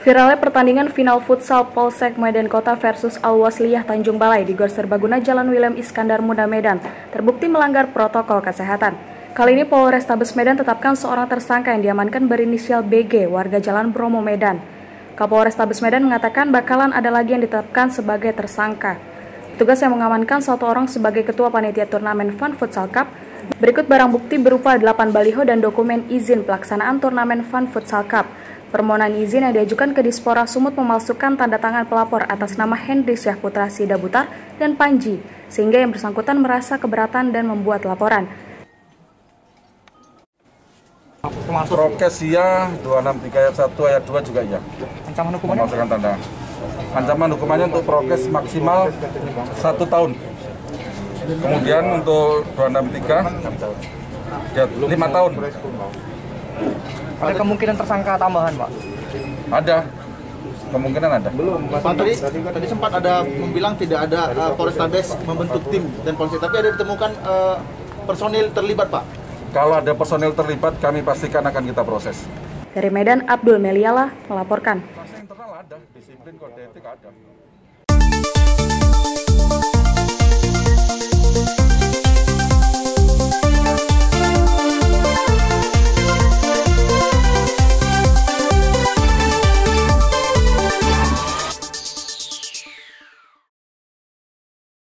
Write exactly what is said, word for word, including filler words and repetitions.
Viralnya pertandingan final futsal Polsek Medan Kota versus Al-Wasliyah Tanjung Balai di Gor Serbaguna Jalan William Iskandar Muda Medan terbukti melanggar protokol kesehatan. Kali ini Polrestabes Medan tetapkan seorang tersangka yang diamankan berinisial B G, warga Jalan Bromo Medan. Kapolrestabes Medan mengatakan bakalan ada lagi yang ditetapkan sebagai tersangka. Petugas yang mengamankan satu orang sebagai ketua panitia turnamen Fun Futsal Cup. Berikut barang bukti berupa delapan baliho dan dokumen izin pelaksanaan turnamen Fun Futsal Cup. Permohonan izin yang diajukan ke Dispora Sumut memalsukan tanda tangan pelapor atas nama Hendri Syahputra Sidabutar dan Panji, sehingga yang bersangkutan merasa keberatan dan membuat laporan. Prokes iya, dua enam tiga ayat satu ayat dua juga iya. Ancaman hukumannya? Memasukkan tanda. Ancaman hukumannya untuk prokes maksimal satu tahun. Kemudian untuk dua enam tiga ya lima tahun. Ada kemungkinan tersangka tambahan, Pak? Ada. Kemungkinan ada. Belum. Pak, tadi, tadi sempat ada membilang tidak ada uh, Polrestabes membentuk tim dan polisi, tapi ada ditemukan uh, personil terlibat, Pak. Kalau ada personil terlibat, kami pastikan akan kita proses. Dari Medan, Abdul Meliala melaporkan. Proses internal ada, disiplin kode etik ada.